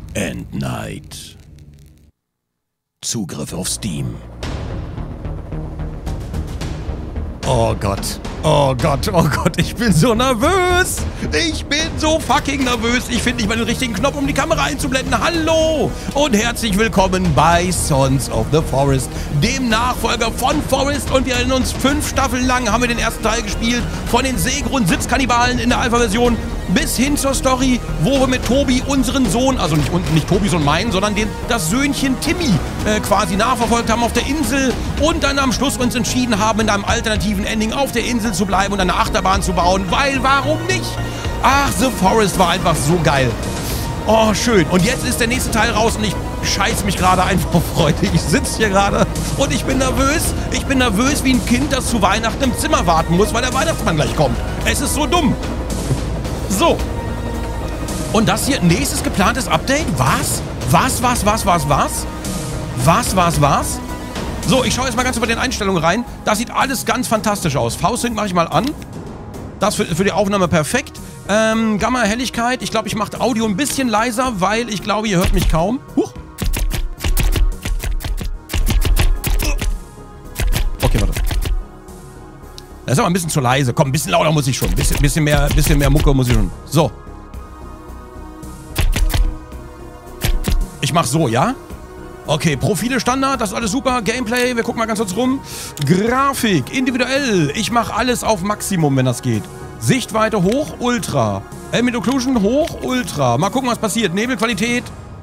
and Night. Zugriff auf Steam. Oh Gott. Oh Gott, oh Gott, ich bin so nervös. Ich bin so fucking nervös. Ich finde nicht mal den richtigen Knopf, um die Kamera einzublenden. Hallo und herzlich willkommen bei Sons of the Forest, dem Nachfolger von Forest. Und wir erinnern uns, 5 Staffeln lang haben wir den ersten Teil gespielt. Von den Seegrund-Sitzkannibalen in der Alpha-Version bis hin zur Story, wo wir mit Tobi unseren Sohn, also nicht Tobis und meinen, sondern das Söhnchen Timmy quasi nachverfolgt haben auf der Insel und dann am Schluss uns entschieden haben, in einem alternativen Ending auf der Insel zu bleiben und eine Achterbahn zu bauen, weil warum nicht? Ach, The Forest war einfach so geil. Oh, schön. Und jetzt ist der nächste Teil raus und ich scheiß mich gerade einfach vor Freude. Ich sitze hier gerade und ich bin nervös. Ich bin nervös wie ein Kind, das zu Weihnachten im Zimmer warten muss, weil der Weihnachtsmann gleich kommt. Es ist so dumm. So. Und das hier, nächstes geplantes Update? Was? Was? So, ich schaue jetzt mal ganz über den Einstellungen rein. Das sieht alles ganz fantastisch aus. V-Sync mache ich mal an. Das für die Aufnahme perfekt. Gamma, Helligkeit. Ich glaube, ich mache Audio ein bisschen leiser, weil ich glaube, ihr hört mich kaum. Huch. Okay, warte. Das ist aber ein bisschen zu leise. Komm, ein bisschen lauter muss ich schon. Bisschen mehr Mucke muss ich schon. So. Ich mach so, ja? Okay, Profile Standard, das ist alles super. Gameplay, wir gucken mal ganz kurz rum. Grafik, individuell. Ich mache alles auf Maximum, wenn das geht. Sichtweite hoch, Ultra. Ambient Occlusion hoch, Ultra. Mal gucken, was passiert. Nebelqualität.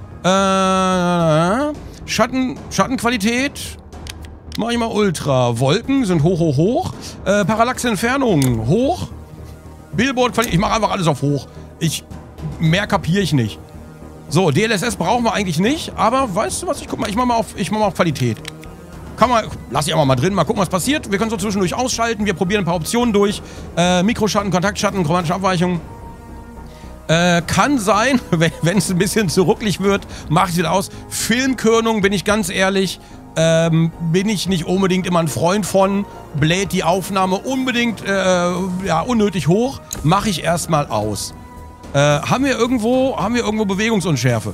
Schattenqualität. Mach ich mal Ultra. Wolken sind hoch. Parallaxe-Entfernung hoch. Billboard-Qualität. Ich mache einfach alles auf hoch. Mehr kapiere ich nicht. So, DLSS brauchen wir eigentlich nicht, aber weißt du was, ich mach mal auf Qualität. Lass ich einfach mal drin, mal gucken, was passiert. Wir können so zwischendurch ausschalten, wir probieren ein paar Optionen durch. Mikroschatten, Kontaktschatten, chromatische Abweichung. Kann sein, wenn es ein bisschen zu rucklig wird, mache ich wieder aus. Filmkörnung, bin ich ganz ehrlich, bin ich nicht unbedingt immer ein Freund von. Bläht die Aufnahme unbedingt unnötig hoch, mache ich erstmal aus. Haben wir irgendwo Bewegungsunschärfe?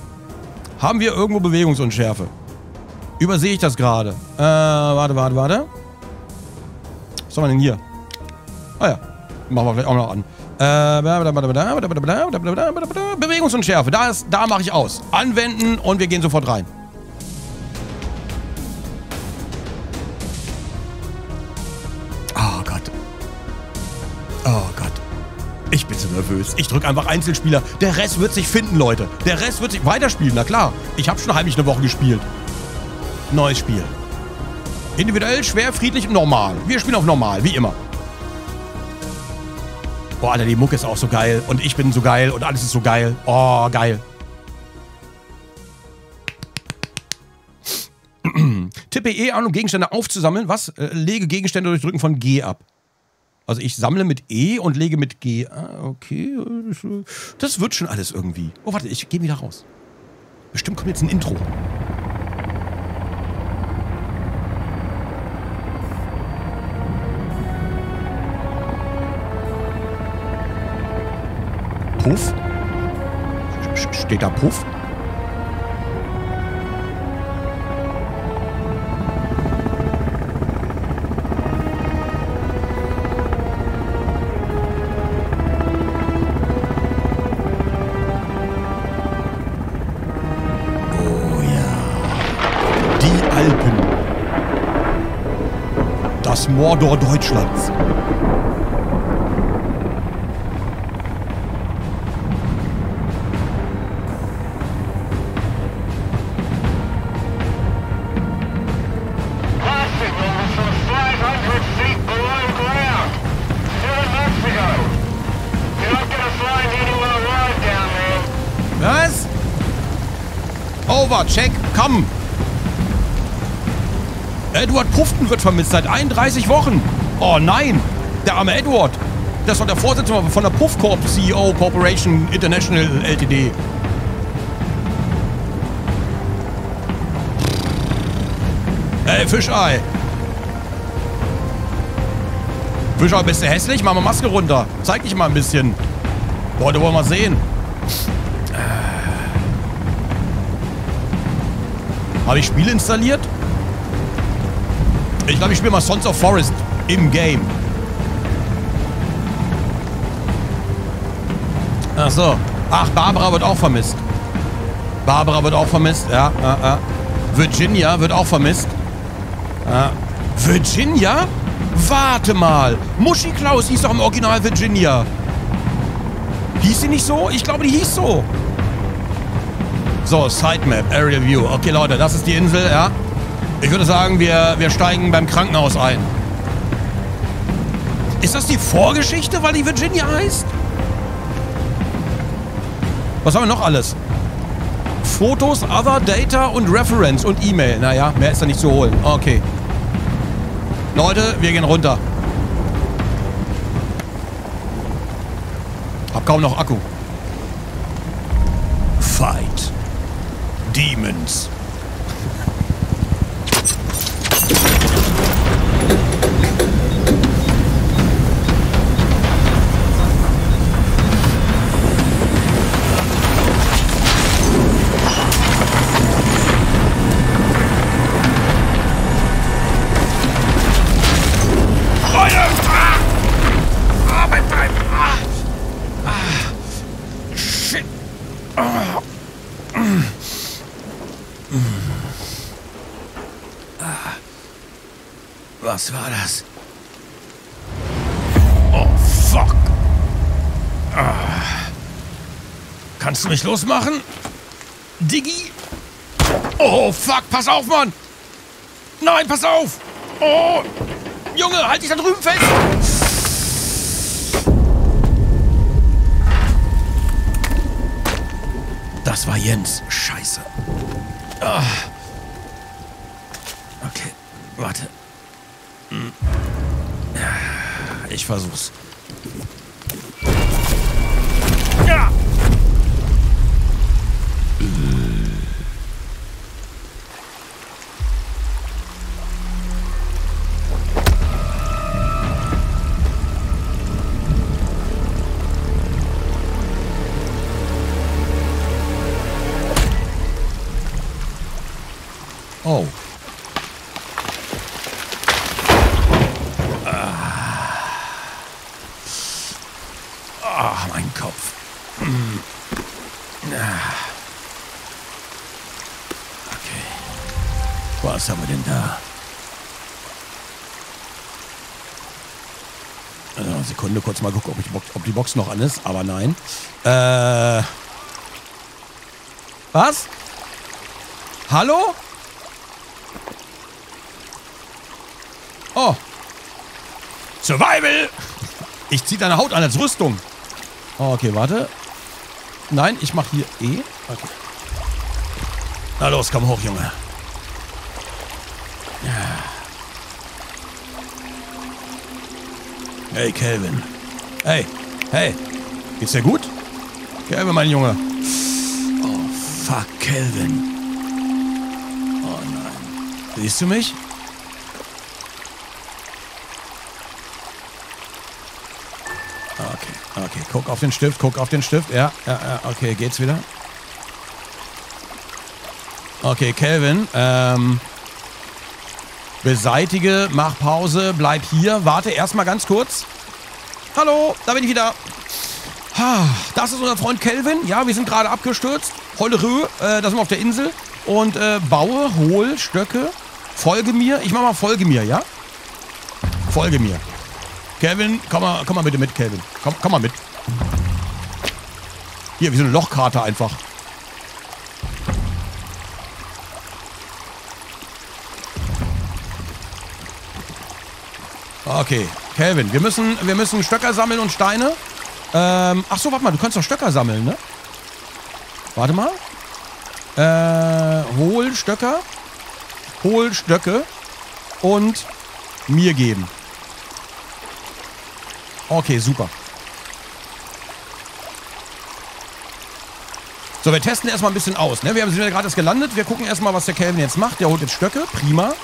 Übersehe ich das gerade? Warte. Was haben wir denn hier? Ah ja, machen wir vielleicht auch noch an. Bewegungsunschärfe, da mache ich aus. Anwenden und wir gehen sofort rein. Oh Gott. Ich bin so nervös. Ich drücke einfach Einzelspieler. Der Rest wird sich finden, Leute. Der Rest wird sich weiterspielen, na klar. Ich habe schon heimlich eine Woche gespielt. Neues Spiel. Individuell, schwer, friedlich und normal. Wir spielen auf normal, wie immer. Boah, Alter, die Mucke ist auch so geil. Und ich bin so geil und alles ist so geil. Oh, geil. Tippe E an, um Gegenstände aufzusammeln. Was? Lege Gegenstände durch Drücken von G ab. Also ich sammle mit E und lege mit G. Ah, okay. Das wird schon alles irgendwie. Oh, warte, ich gehe wieder raus. Bestimmt kommt jetzt ein Intro. Puff? Steht da Puff? Das Mordor Deutschlands. Was? Over, check, komm! Edward Pufton wird vermisst seit 31 Wochen. Oh nein, der arme Edward. Das war der Vorsitzende von der Puff Corp CEO Corporation International Ltd. Ey, Fischei. Fischei, bist du hässlich? Mach mal Maske runter. Zeig dich mal ein bisschen. Leute, wollen wir mal sehen. Habe ich Spiele installiert? Ich glaube, ich spiele mal Sons of Forest im Game. Ach so. Ach, Barbara wird auch vermisst. Barbara wird auch vermisst, ja. Virginia wird auch vermisst. Virginia? Warte mal. Muschi Klaus hieß doch im Original Virginia. Hieß sie nicht so? Ich glaube, die hieß so. So, Sitemap, Area View. Okay, Leute, das ist die Insel, ja. Ich würde sagen, wir steigen beim Krankenhaus ein. Ist das die Vorgeschichte, weil die Virginia heißt? Was haben wir noch alles? Fotos, Other, Data und Reference und E-Mail. Naja, mehr ist da nicht zu holen. Okay. Leute, wir gehen runter. Hab kaum noch Akku. Fight. Demons. Was war das? Oh, fuck. Kannst du mich losmachen? Diggi? Oh, fuck. Pass auf, Mann. Nein, pass auf. Oh. Junge, halt dich da drüben fest. Das war Jens. Scheiße. Okay, warte. Ich versuch's. Ja. Oh. Mein Kopf. Okay. Was haben wir denn da? Also, Sekunde, kurz mal gucken, ob die Box noch an ist. Aber nein. Was? Hallo? Oh. Survival! Ich zieh deine Haut an als Rüstung. Oh, okay, warte. Nein, ich mach hier E. Okay. Na los, komm hoch, Junge. Ja. Hey, Kelvin. Hey, hey. Geht's dir gut? Kelvin, mein Junge. Oh, fuck, Kelvin. Oh nein. Siehst du mich? Okay, guck auf den Stift. Ja, okay, geht's wieder. Okay, Kelvin, beseitige, mach Pause, bleib hier, warte erstmal ganz kurz. Hallo, da bin ich wieder. Das ist unser Freund Kelvin. Ja, wir sind gerade abgestürzt. Hollerö, da sind wir auf der Insel. Und baue, hol Stöcke, folge mir. Ich mach mal folge mir, ja? Folge mir. Kevin, komm mal bitte mit, Kevin. Komm mal mit. Hier, wie so eine Lochkarte einfach. Okay, Kelvin, wir müssen Stöcker sammeln und Steine. Ach so, warte mal, du kannst doch Stöcker sammeln, ne? Warte mal. Hol Stöcke und mir geben. Okay, super. So, wir testen erstmal ein bisschen aus, ne? Wir sind ja gerade erst gelandet. Wir gucken erstmal, was der Kelvin jetzt macht. Der holt jetzt Stöcke. Prima.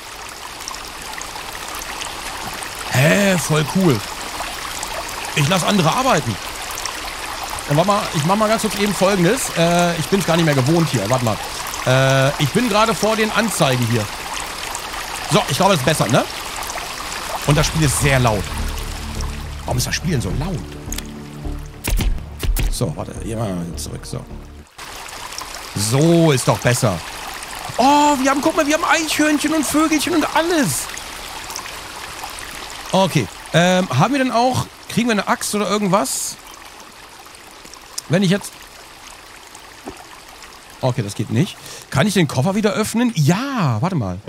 Hä, voll cool. Ich lasse andere arbeiten. Und warte mal, ich mach mal ganz kurz eben Folgendes. Ich bin es gar nicht mehr gewohnt hier. Warte mal. Ich bin gerade vor den Anzeigen hier. So, ich glaube, das ist besser, ne? Und das Spiel ist sehr laut. Warum ist das Spiel denn so laut? So, warte, hier mal zurück, so. So ist doch besser. Oh, guck mal, wir haben Eichhörnchen und Vögelchen und alles. Okay, haben wir denn auch, kriegen wir eine Axt oder irgendwas? Wenn ich jetzt... Okay, das geht nicht. Kann ich den Koffer wieder öffnen? Ja, warte mal.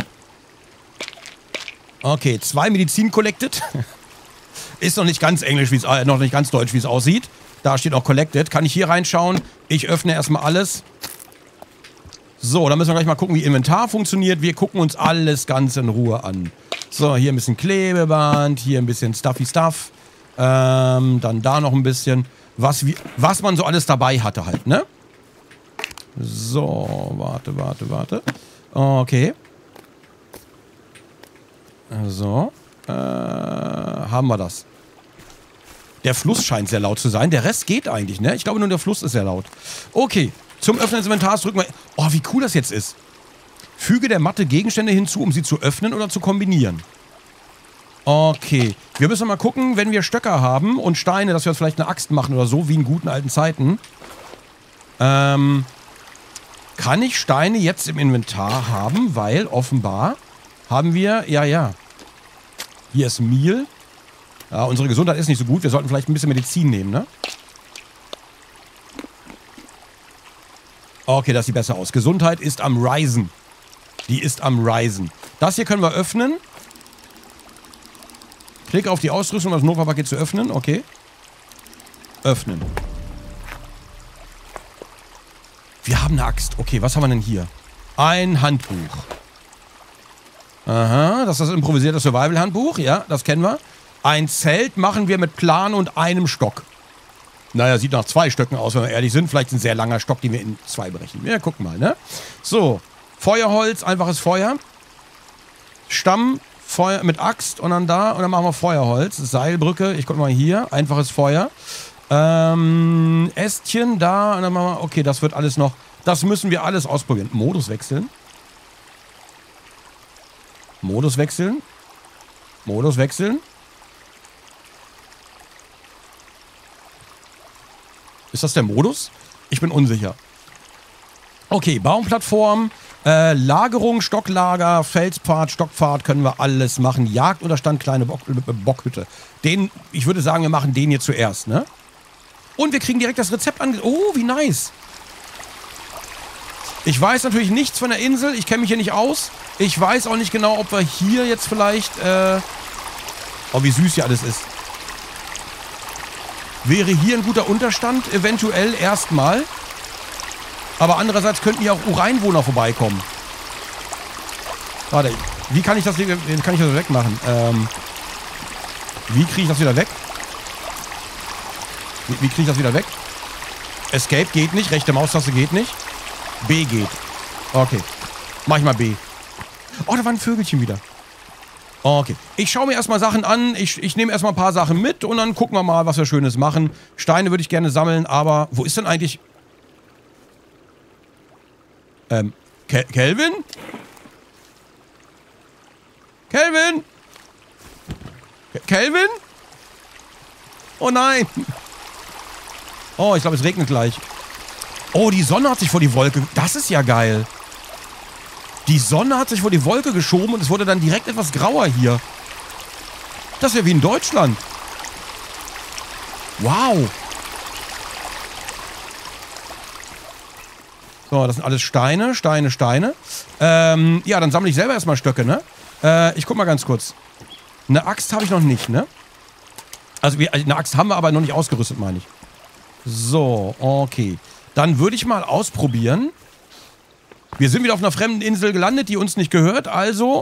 Okay, 2 Medizin collected. Ist noch nicht ganz englisch, noch nicht ganz deutsch, wie es aussieht. Da steht auch collected. Kann ich hier reinschauen? Ich öffne erstmal alles. So, dann müssen wir gleich mal gucken, wie Inventar funktioniert. Wir gucken uns alles ganz in Ruhe an. So, hier ein bisschen Klebeband, hier ein bisschen Stuffy Stuff. Dann da noch ein bisschen. Was man so alles dabei hatte halt, ne? So, warte. Okay. So. Haben wir das. Der Fluss scheint sehr laut zu sein. Der Rest geht eigentlich, ne? Ich glaube nur der Fluss ist sehr laut. Okay. Zum Öffnen des Inventars drücken wir... Oh, wie cool das jetzt ist. Füge der Matte Gegenstände hinzu, um sie zu öffnen oder zu kombinieren. Okay. Wir müssen mal gucken, wenn wir Stöcker haben und Steine, dass wir uns vielleicht eine Axt machen oder so, wie in guten alten Zeiten. Kann ich Steine jetzt im Inventar haben, weil offenbar haben wir... Ja. Hier ist Mehl. Ja, unsere Gesundheit ist nicht so gut. Wir sollten vielleicht ein bisschen Medizin nehmen, ne? Okay, das sieht besser aus. Gesundheit ist am Risen. Die ist am Risen. Das hier können wir öffnen. Klick auf die Ausrüstung, um das Notfallpaket zu öffnen. Okay. Öffnen. Wir haben eine Axt. Okay, was haben wir denn hier? Ein Handbuch. Aha, das ist das improvisierte Survival-Handbuch. Ja, das kennen wir. Ein Zelt machen wir mit Plan und einem Stock. Naja, sieht nach 2 Stöcken aus, wenn wir ehrlich sind. Vielleicht ein sehr langer Stock, den wir in 2 berechnen. Ja, gucken mal, ne? So, Feuerholz, einfaches Feuer. Stamm, Feuer mit Axt und dann da. Und dann machen wir Feuerholz. Seilbrücke, ich guck mal hier. Einfaches Feuer. Ästchen, da. Und dann machen wir, okay, das wird alles noch... Das müssen wir alles ausprobieren. Modus wechseln. Modus wechseln. Modus wechseln. Ist das der Modus? Ich bin unsicher. Okay, Baumplattform, Lagerung, Stocklager, Felspfad, Stockpfad, können wir alles machen. Jagdunterstand, kleine Bockhütte. Ich würde sagen, wir machen den hier zuerst, ne? Und wir kriegen direkt das Rezept ange... Oh, wie nice. Ich weiß natürlich nichts von der Insel. Ich kenne mich hier nicht aus. Ich weiß auch nicht genau, ob wir hier jetzt vielleicht... Oh, wie süß hier alles ist. Wäre hier ein guter Unterstand, eventuell erstmal. Aber andererseits könnten hier auch Ureinwohner vorbeikommen. Warte, wie kann ich das wegmachen? Wie kriege ich das wieder weg? Wie kriege ich das wieder weg? Escape geht nicht, rechte Maustaste geht nicht. B geht. Okay, mach ich mal B. Oh, da war ein Vögelchen wieder. Okay, ich schaue mir erstmal Sachen an, ich nehme erstmal ein paar Sachen mit und dann gucken wir mal, was wir Schönes machen. Steine würde ich gerne sammeln, aber wo ist denn eigentlich... Kelvin? Kelvin? Kelvin? Oh nein! Oh, ich glaube, es regnet gleich. Oh, die Sonne hat sich vor die Wolke... Das ist ja geil. Die Sonne hat sich vor die Wolke geschoben und es wurde dann direkt etwas grauer hier. Das ist ja wie in Deutschland. Wow. So, das sind alles Steine, Steine. Ja, dann sammle ich selber erstmal Stöcke, ne? Ich guck mal ganz kurz. Eine Axt habe ich noch nicht, ne? Also, eine Axt haben wir aber noch nicht ausgerüstet, meine ich. So, okay. Dann würde ich mal ausprobieren. Wir sind wieder auf einer fremden Insel gelandet, die uns nicht gehört, also...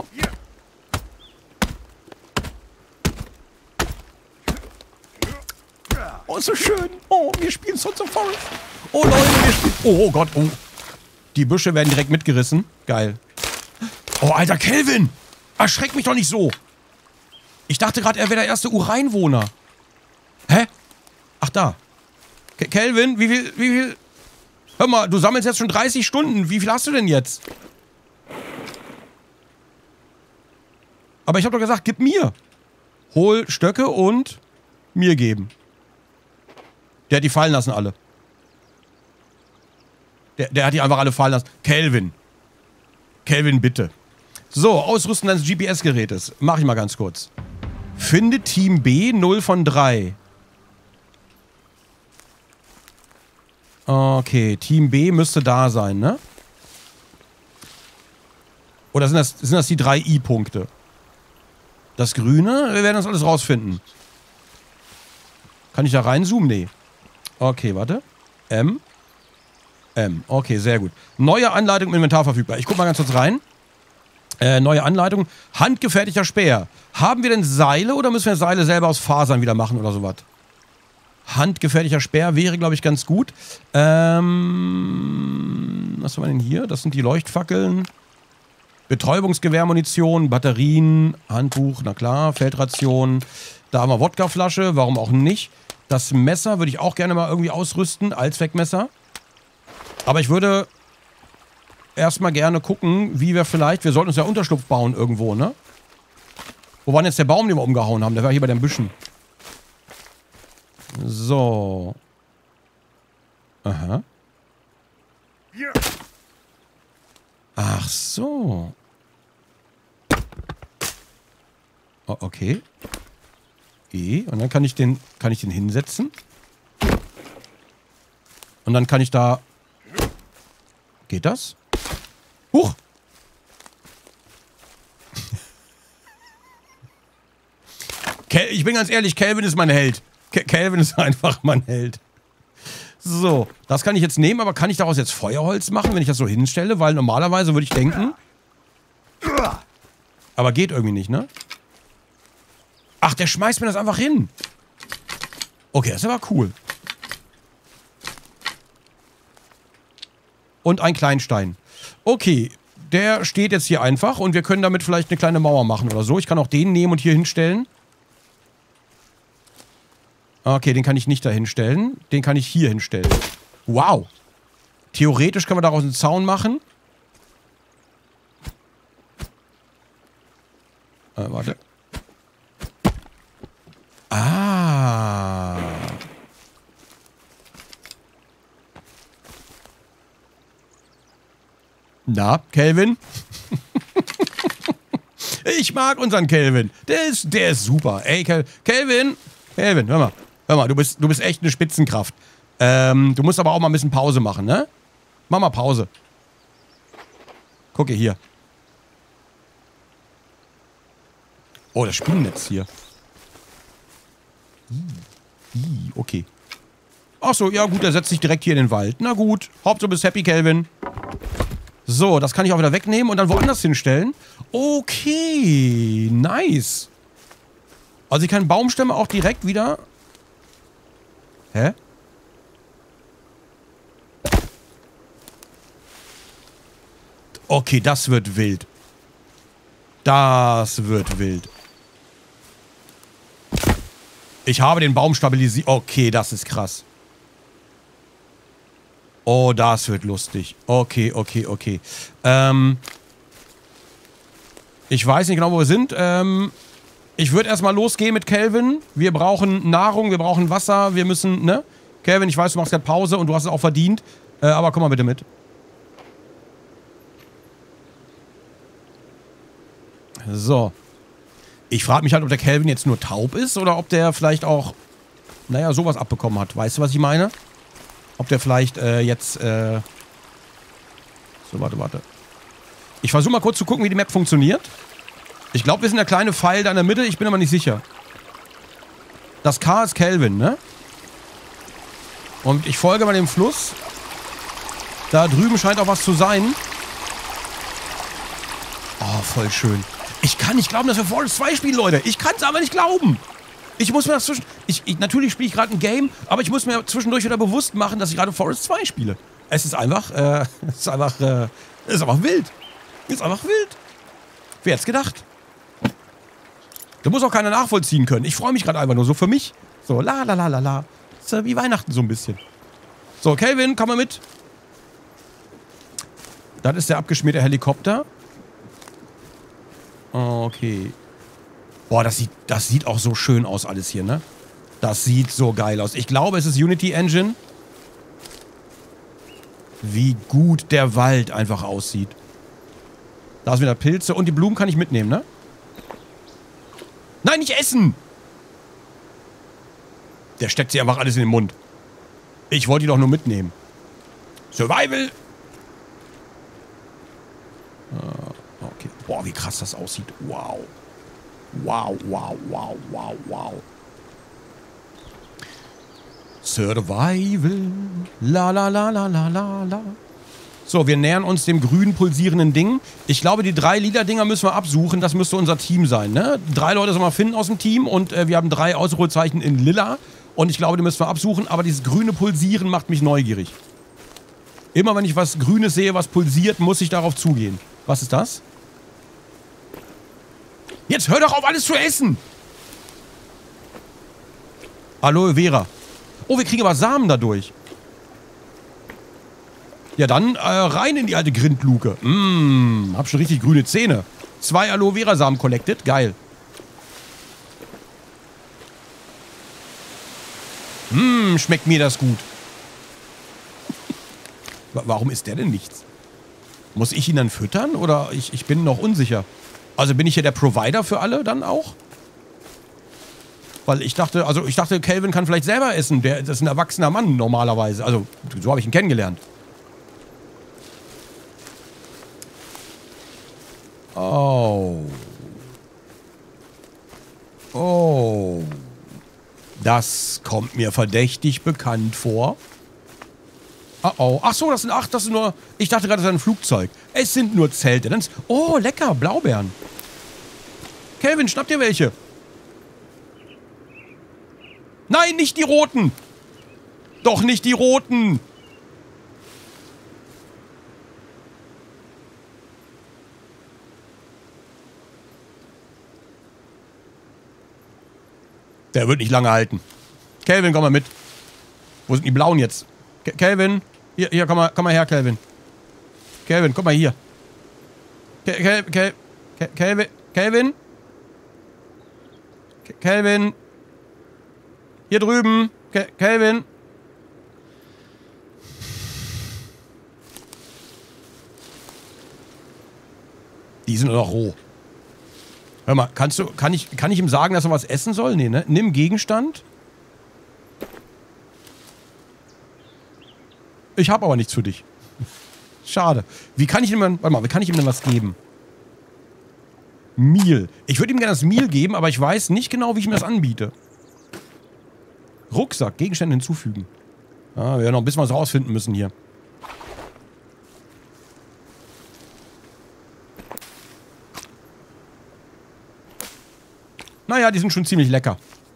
Oh, ist so schön. Oh, wir spielen Sons of Forest. Oh, Leute, wir spielen... Oh Gott, oh. Die Büsche werden direkt mitgerissen. Geil. Oh, Alter, Kelvin! Erschreck mich doch nicht so. Ich dachte gerade, er wäre der erste Ureinwohner. Hä? Ach, da. Kelvin, wie viel... Hör mal, du sammelst jetzt schon 30 Stunden. Wie viel hast du denn jetzt? Aber ich habe doch gesagt, gib mir. Hol Stöcke und mir geben. Der hat die fallen lassen alle. Der hat die einfach alle fallen lassen. Kelvin. Kelvin, bitte. So, Ausrüsten deines GPS-Gerätes. Mach ich mal ganz kurz. Finde Team B 0 von 3. Okay, Team B müsste da sein, ne? Oder sind das die 3 I-Punkte? Das Grüne? Wir werden das alles rausfinden. Kann ich da reinzoomen? Nee. Okay, warte. M. Okay, sehr gut. Neue Anleitung im Inventar verfügbar. Ich guck mal ganz kurz rein. Neue Anleitung. Handgefertigter Speer. Haben wir denn Seile oder müssen wir Seile selber aus Fasern wieder machen oder sowas? Handgefertigter Speer wäre, glaube ich, ganz gut. Was haben wir denn hier? Das sind die Leuchtfackeln. Betäubungsgewehrmunition, Batterien, Handbuch, na klar, Feldration. Da haben wir Wodkaflasche, warum auch nicht. Das Messer würde ich auch gerne mal irgendwie ausrüsten, Allzweckmesser. Aber ich würde erstmal gerne gucken, wie wir vielleicht... Wir sollten uns ja Unterschlupf bauen irgendwo, ne? Wo war denn jetzt der Baum, den wir umgehauen haben? Der war hier bei den Büschen. So. Aha. Ach so. Oh, okay. Und dann kann ich den hinsetzen. Und dann kann ich da... Geht das? Huch! Ich bin ganz ehrlich, Kelvin ist mein Held. Kelvin ist einfach mein Held. So, das kann ich jetzt nehmen, aber kann ich daraus jetzt Feuerholz machen, wenn ich das so hinstelle? Weil normalerweise würde ich denken... Aber geht irgendwie nicht, ne? Ach, der schmeißt mir das einfach hin. Okay, das ist aber cool. Und ein Kleinstein. Okay, der steht jetzt hier einfach und wir können damit vielleicht eine kleine Mauer machen oder so. Ich kann auch den nehmen und hier hinstellen. Okay, den kann ich nicht da hinstellen. Den kann ich hier hinstellen. Wow. Theoretisch können wir daraus einen Zaun machen. Warte. Ah. Na, Kelvin? Ich mag unseren Kelvin. Der ist super. Ey, Kelvin, hör mal, du bist echt eine Spitzenkraft. Du musst aber auch mal ein bisschen Pause machen, ne? Mach mal Pause. Gucke hier. Oh, das Spinnennetz hier. Okay. Ach so, ja gut, der setzt sich direkt hier in den Wald. Na gut, Hauptsache du bist happy, Kelvin. So, das kann ich auch wieder wegnehmen und dann woanders hinstellen. Okay, nice. Also ich kann Baumstämme auch direkt wieder... Hä? Okay, das wird wild. Das wird wild. Ich habe den Baum stabilisiert. Okay, das ist krass. Oh, das wird lustig. Okay. Ich weiß nicht genau, wo wir sind. Ich würde erstmal losgehen mit Kelvin. Wir brauchen Nahrung, wir brauchen Wasser, wir müssen, ne? Kelvin, ich weiß, du machst gerade Pause und du hast es auch verdient. Aber komm mal bitte mit. So. Ich frage mich halt, ob der Kelvin jetzt nur taub ist oder ob der vielleicht auch, naja, sowas abbekommen hat. Weißt du, was ich meine? Ob der vielleicht jetzt, so, warte. Ich versuche mal kurz zu gucken, wie die Map funktioniert. Ich glaube, wir sind der kleine Pfeil da in der Mitte. Ich bin aber nicht sicher. Das K ist Kelvin, ne? Und ich folge mal dem Fluss. Da drüben scheint auch was zu sein. Oh, voll schön. Ich kann nicht glauben, dass wir Forest 2 spielen, Leute. Ich kann es aber nicht glauben. Ich muss mir das natürlich spiele ich gerade ein Game, aber ich muss mir zwischendurch wieder bewusst machen, dass ich gerade Forest 2 spiele. Es ist einfach, es ist einfach wild. Ist einfach wild. Wer hätte es gedacht? Da muss auch keiner nachvollziehen können. Ich freue mich gerade einfach nur so für mich. So, la. Wie Weihnachten so ein bisschen. So, Kelvin, komm mal mit. Das ist der abgeschmierte Helikopter. Okay. Boah, das sieht auch so schön aus alles hier, ne? Das sieht so geil aus. Ich glaube, es ist Unity Engine. Wie gut der Wald einfach aussieht. Da sind wieder Pilze. Und die Blumen kann ich mitnehmen, ne? Nein, nicht essen! Der steckt sich einfach alles in den Mund. Ich wollte die doch nur mitnehmen. Survival! Okay. Boah, wie krass das aussieht. Wow. Wow, wow, wow, wow, wow. Survival. La la la la la la la. So, wir nähern uns dem grün pulsierenden Ding. Ich glaube, die 3 lila Dinger müssen wir absuchen. Das müsste unser Team sein, ne? 3 Leute sollen wir finden aus dem Team und wir haben 3 Ausrufezeichen in lila. Und ich glaube, die müssen wir absuchen. Aber dieses grüne Pulsieren macht mich neugierig. Immer wenn ich was Grünes sehe, was pulsiert, muss ich darauf zugehen. Was ist das? Jetzt hör doch auf, alles zu essen! Aloe Vera. Oh, wir kriegen aber Samen dadurch. Ja, dann rein in die alte Grindluke. Hab schon richtig grüne Zähne. 2 Aloe Vera Samen collected. Geil. Schmeckt mir das gut. Warum ist der denn nichts? Muss ich ihn dann füttern? Oder ich bin noch unsicher. Also bin ich hier der Provider für alle dann auch? Weil ich dachte, Kelvin kann vielleicht selber essen. Das ist ein erwachsener Mann normalerweise. Also, so habe ich ihn kennengelernt. Oh. Oh. Das kommt mir verdächtig bekannt vor. Oh oh. Ach so, das sind nur... Ich dachte gerade, das ist ein Flugzeug. Es sind nur Zelte. Oh, lecker, Blaubeeren. Kelvin, schnapp dir welche. Nein, nicht die roten. Doch nicht die roten. Der wird nicht lange halten. Kelvin, komm mal mit. Wo sind die blauen jetzt? Kelvin, hier, komm mal her, Kelvin. Kelvin, komm mal hier. Kelvin? Kelvin? Hier drüben. Kelvin? Die sind noch roh. Hör mal, kann ich ihm sagen, dass er was essen soll? Nee, ne? Nimm Gegenstand. Ich habe aber nichts für dich. Schade. Wie kann ich ihm denn was geben? Meal. Ich würde ihm gerne das Meal geben, aber ich weiß nicht genau, wie ich ihm das anbiete. Rucksack. Gegenstände hinzufügen. Ah, wir werden noch ein bisschen was rausfinden müssen hier. Naja, die sind schon ziemlich lecker.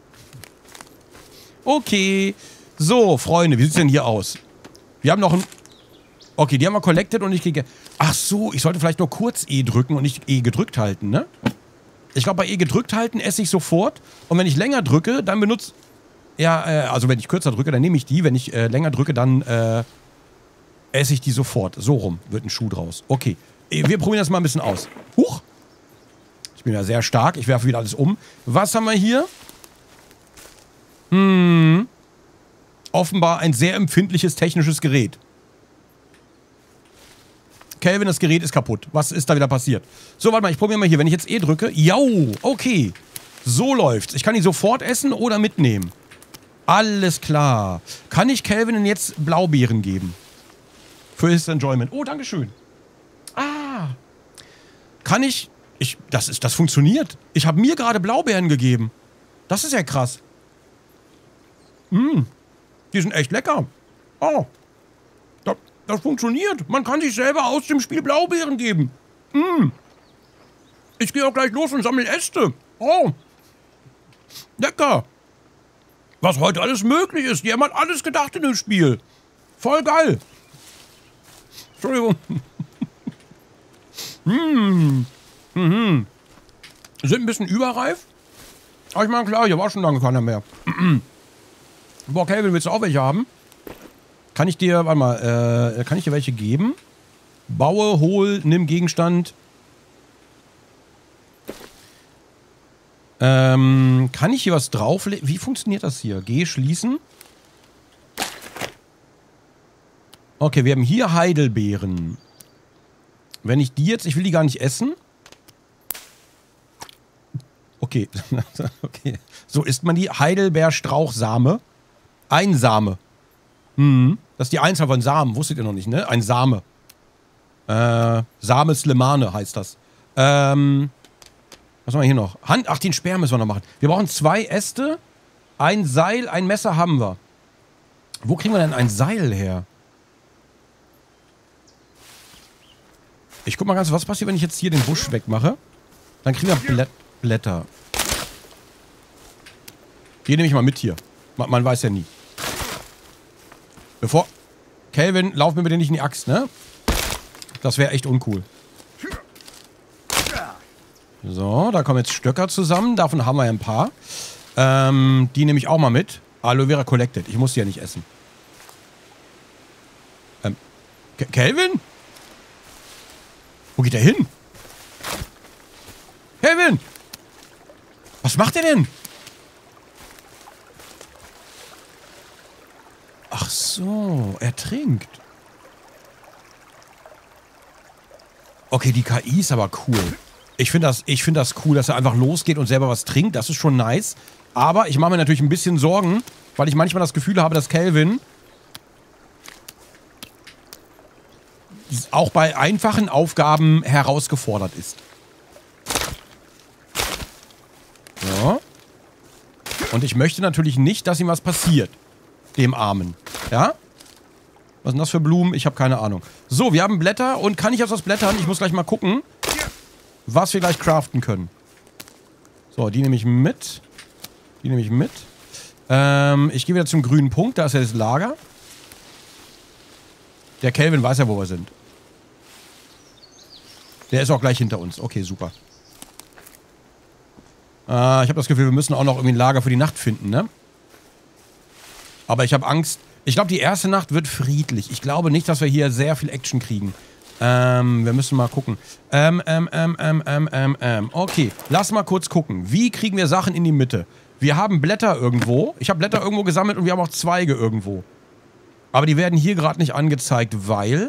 Okay. So, Freunde, wie sieht es denn hier aus? Wir haben noch ein... Okay, die haben wir collected und ich kriege... Ach so, ich sollte vielleicht nur kurz E drücken und nicht E gedrückt halten, ne? Ich glaube, bei E gedrückt halten esse ich sofort. Und wenn ich länger drücke, dann benutze... Ja, also wenn ich kürzer drücke, dann nehme ich die. Wenn ich länger drücke, dann esse ich die sofort. So rum wird ein Schuh draus. Okay, wir probieren das mal ein bisschen aus. Huch! Ich bin ja sehr stark. Ich werfe wieder alles um. Was haben wir hier? Offenbar ein sehr empfindliches technisches Gerät. Kelvin, das Gerät ist kaputt. Was ist da wieder passiert? So, warte mal, ich probiere mal hier. Wenn ich jetzt E drücke. Jau, okay. So läuft's. Ich kann ihn sofort essen oder mitnehmen. Alles klar. Kann ich Kelvin denn jetzt Blaubeeren geben? Für his Enjoyment. Oh, dankeschön. Ah. Kann ich... Das funktioniert. Ich habe mir gerade Blaubeeren gegeben. Das ist ja krass. Die sind echt lecker. Oh. Das funktioniert. Man kann sich selber aus dem Spiel Blaubeeren geben. Ich gehe auch gleich los und sammle Äste. Oh. Lecker. Was heute alles möglich ist. Die haben halt alles gedacht in dem Spiel. Voll geil. Entschuldigung. Sind ein bisschen überreif. Aber ich meine, klar, hier war schon lange keiner mehr. Boah, Kelvin, willst du auch welche haben? Kann ich dir, warte mal, kann ich dir welche geben? Baue, hol, nimm Gegenstand. Kann ich hier was drauflegen? Wie funktioniert das hier? Geh, schließen. Okay, wir haben hier Heidelbeeren. Wenn ich die jetzt, ich will die gar nicht essen. Okay, okay. So isst man die. Heidelbeerstrauchsame. Ein Same. Das ist die Einzahl von Samen. Wusstet ihr noch nicht, ne? Ein Same. Same Slimane heißt das. Was haben wir hier noch? Ach, den Speer müssen wir noch machen. Wir brauchen 2 Äste, ein Seil, ein Messer haben wir. Wo kriegen wir denn ein Seil her? Ich guck mal ganz, was passiert, wenn ich jetzt hier den Busch wegmache? Dann kriegen wir Blätter. Die nehme ich mal mit hier. Man weiß ja nie. Bevor... Kelvin, lauf mir bitte nicht in die Axt, ne? Das wäre echt uncool. So, da kommen jetzt Stöcker zusammen. Davon haben wir ja ein paar. Die nehme ich auch mal mit. Aloe Vera Collected. Ich muss die ja nicht essen. Kelvin? Wo geht der hin? Kelvin! Was macht der denn? Ach so, er trinkt. Okay, die KI ist aber cool. Ich finde das cool, dass er einfach losgeht und selber was trinkt. Das ist schon nice. Aber ich mache mir natürlich ein bisschen Sorgen, weil ich manchmal das Gefühl habe, dass Kelvin auch bei einfachen Aufgaben herausgefordert ist. So. Und ich möchte natürlich nicht, dass ihm was passiert. Dem Armen. Ja? Was sind das für Blumen? Ich habe keine Ahnung. So, wir haben Blätter. Und kann ich aus Blättern? Ich muss gleich mal gucken, was wir gleich craften können. So, die nehme ich mit. Die nehme ich mit. Ich gehe wieder zum grünen Punkt. Da ist ja das Lager. Der Kelvin weiß ja, wo wir sind. Der ist auch gleich hinter uns. Okay, super. Ich habe das Gefühl, wir müssen auch noch irgendwie ein Lager für die Nacht finden, ne? Aber ich habe Angst. Ich glaube, die erste Nacht wird friedlich. Ich glaube nicht, dass wir hier sehr viel Action kriegen. Wir müssen mal gucken. Okay, lass mal kurz gucken. Wie kriegen wir Sachen in die Mitte? Wir haben Blätter irgendwo. Ich habe Blätter irgendwo gesammelt und wir haben auch Zweige irgendwo. Aber die werden hier gerade nicht angezeigt, weil...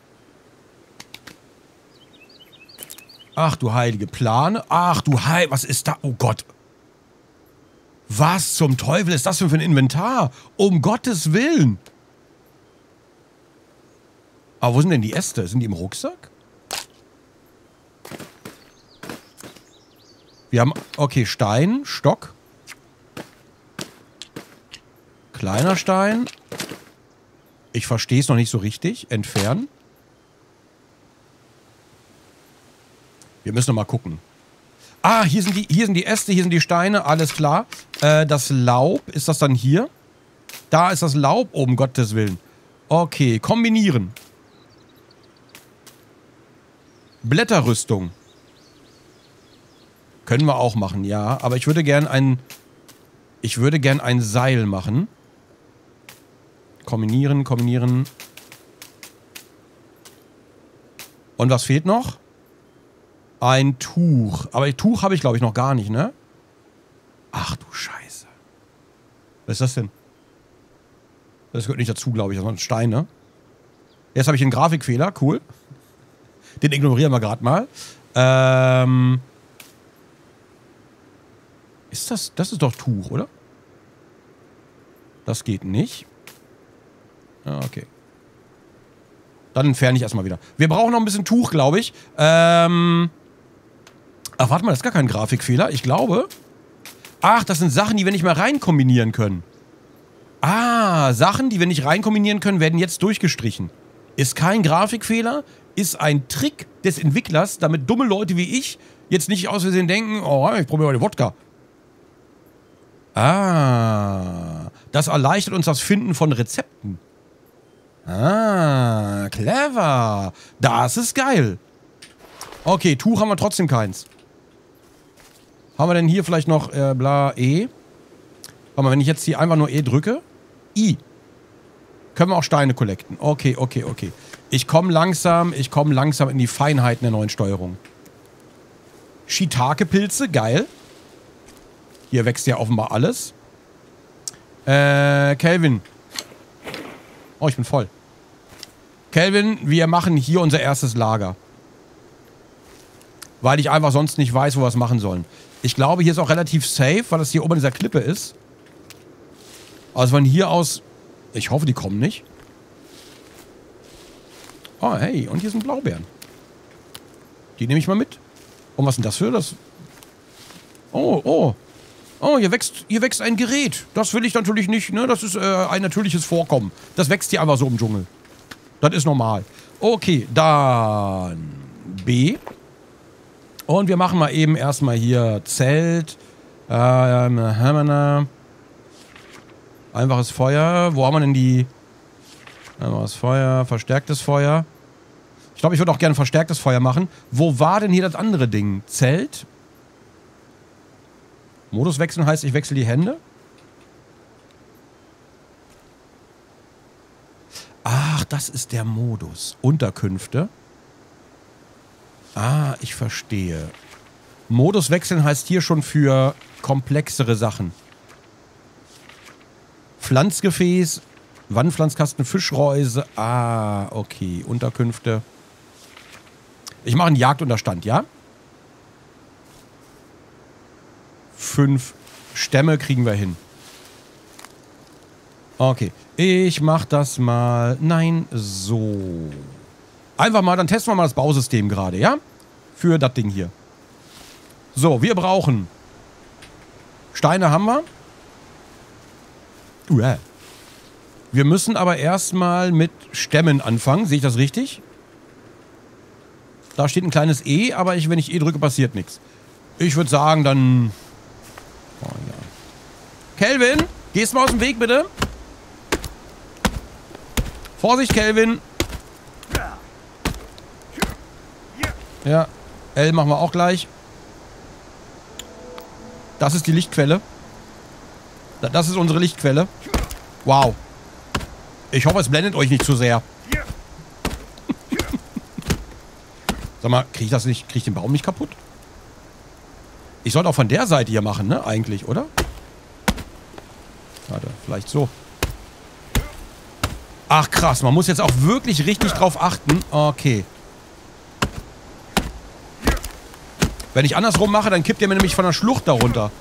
Ach du heilige Plane. Ach du Heil... Was ist da? Oh Gott. Was zum Teufel ist das für ein Inventar? Um Gottes Willen. Aber wo sind denn die Äste? Sind die im Rucksack? Wir haben... Okay, Stein, Stock. Kleiner Stein. Ich verstehe es noch nicht so richtig. Entfernen. Wir müssen noch mal gucken. Ah, hier sind die Äste, hier sind die Steine. Alles klar. Das Laub, ist das dann hier? Da ist das Laub, um Gottes Willen. Okay, kombinieren. Blätterrüstung. Können wir auch machen, ja. Aber ich würde gern ein Seil machen. Kombinieren, kombinieren. Und was fehlt noch? Ein Tuch. Aber ein Tuch habe ich, glaube ich, noch gar nicht, ne? Ach du Scheiße. Was ist das denn? Das gehört nicht dazu, glaube ich. Das sind Steine. Jetzt habe ich einen Grafikfehler. Cool. Den ignorieren wir gerade mal. Ist das... Das ist doch Tuch, oder? Das geht nicht. Okay. Dann entferne ich erstmal wieder. Wir brauchen noch ein bisschen Tuch, glaube ich. Ach, warte mal, das ist gar kein Grafikfehler. Ich glaube... Ach, das sind Sachen, die wir nicht mehr rein kombinieren können. Ah, Sachen, die wir nicht rein kombinieren können, werden jetzt durchgestrichen. Ist kein Grafikfehler, ist ein Trick des Entwicklers, damit dumme Leute wie ich jetzt nicht aus Versehen denken, oh, ich probiere mal den Wodka. Ah, das erleichtert uns das Finden von Rezepten. Ah, clever. Das ist geil. Okay, Tuch haben wir trotzdem keins. Haben wir denn hier vielleicht noch, bla, E? Warte mal, wenn ich jetzt hier einfach nur E drücke, Können wir auch Steine collecten. Okay, okay, okay. Ich komme langsam in die Feinheiten der neuen Steuerung. Shiitake-Pilze, geil. Hier wächst ja offenbar alles. Kelvin. Oh, ich bin voll. Kelvin, wir machen hier unser erstes Lager. Weil ich einfach sonst nicht weiß, wo wir es machen sollen. Ich glaube, hier ist auch relativ safe, weil das hier oben an dieser Klippe ist. Also von hier aus... Ich hoffe, die kommen nicht. Oh, hey, und hier sind Blaubeeren. Die nehme ich mal mit. Und was ist denn das für das? Oh, oh. Oh, hier wächst ein Gerät. Das will ich natürlich nicht, ne? Das ist ein natürliches Vorkommen. Das wächst hier einfach so im Dschungel. Das ist normal. Okay, dann B. Und wir machen mal eben erstmal hier Zelt. Einfaches Feuer. Wo haben wir denn die... Einfaches Feuer, verstärktes Feuer. Ich glaube, ich würde auch gerne verstärktes Feuer machen. Wo war denn hier das andere Ding? Zelt? Modus wechseln heißt, ich wechsle die Hände? Ach, das ist der Modus. Unterkünfte. Ah, ich verstehe. Modus wechseln heißt hier schon für komplexere Sachen. Pflanzgefäß, Wandpflanzkasten, Fischreuse. Ah, okay. Unterkünfte. Ich mache einen Jagdunterstand, ja? 5 Stämme kriegen wir hin. Okay. Ich mach das mal... Nein, so. Einfach mal, dann testen wir mal das Bausystem gerade, ja? Für das Ding hier. So, wir brauchen... Steine haben wir. Wir müssen aber erstmal mit Stämmen anfangen. Sehe ich das richtig? Da steht ein kleines E, aber wenn ich E drücke, passiert nichts. Ich würde sagen, dann... Oh, ja. Kelvin, gehst mal aus dem Weg, bitte. Vorsicht, Kelvin. Ja, L machen wir auch gleich. Das ist die Lichtquelle. Das ist unsere Lichtquelle. Wow. Ich hoffe, es blendet euch nicht zu sehr. Sag mal, krieg ich den Baum nicht kaputt? Ich sollte auch von der Seite hier machen, ne? Eigentlich, oder? Warte, vielleicht so. Ach, krass. Man muss jetzt auch wirklich richtig drauf achten. Okay. Wenn ich andersrum mache, dann kippt der mir nämlich von der Schlucht darunter.